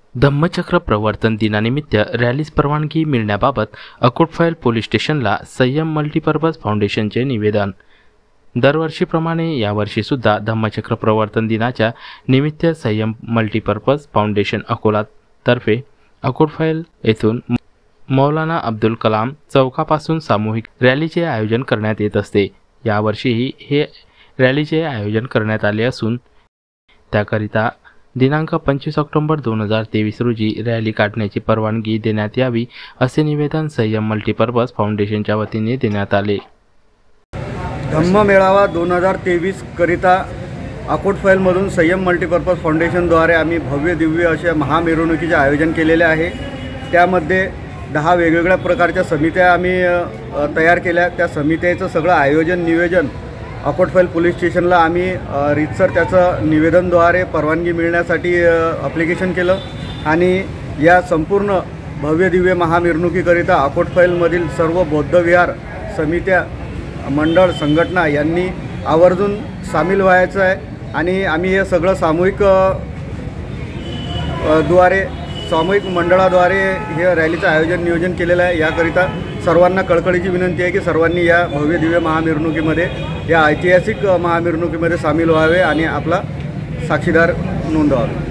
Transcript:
धम्मचक्र प्रवर्तन दिनानिमित्त रॅलीस परवानगी मिळण्याबाबत अकोटफाईल पोलीस स्टेशनला संयम मल्टीपर्पज फाउंडेशनचे निवेदन। दरवर्षीप्रमाणे यावर्षी सुद्धा धम्मचक्र प्रवर्तन दिनाच्या निमित्त संयम मल्टीपर्पज फाउंडेशन अकोला तर्फे अकोटफाईल येथून मौलाना अब्दुल कलाम चौकापासून सामूहिक रॅलीचे आयोजन करण्यात येत असते। यावर्षीही हे रॅलीचे आयोजन करण्यात आले असून त्याकरिता दिनांक 25 ऑक्टोबर 2023 रोजी रॅली काढण्याची परवानगी देण्यात यावी असे निवेदन संयम मल्टीपर्पज फाउंडेशनच्या वतीने देण्यात आले। धम्म मेळावा 2023 करिता अकोटफाईलमधून संयम मल्टीपर्पज फाउंडेशनद्वारे आम्ही भव्य दिव्य अशा महामिरवणुकीचे आयोजन केलेले आहे। त्यामध्ये 10 वेगवेगळ्या प्रकारच्या समित्या आम्ही तयार केल्या। त्या समित्याचं सगळं आयोजन नियोजन अकोटफाईल पोलीस स्टेशनला आम्ही रीतसर त्याचं निवेदनद्वारे परवानगी मिळण्यासाठी ॲप्लिकेशन केलं आणि या संपूर्ण भव्य दिव्य महामिरवणुकीकरिता अकोटफाईलमधील सर्व बौद्धविहार समित्या मंडळ संघटना यांनी आवर्जून सामील व्हायचं आहे आणि आम्ही हे सगळं सामूहिक मंडळाद्वारे हे रॅलीचं आयोजन नियोजन केलेलं आहे। याकरिता सर्वांना कळकळीची विनंती आहे की सर्वांनी या भव्य दिव्य महामिरवणुकीमध्ये या ऐतिहासिक महामिरवणुकीमध्ये सामील व्हावे आणि आपला साक्षीदार नोंदवावे।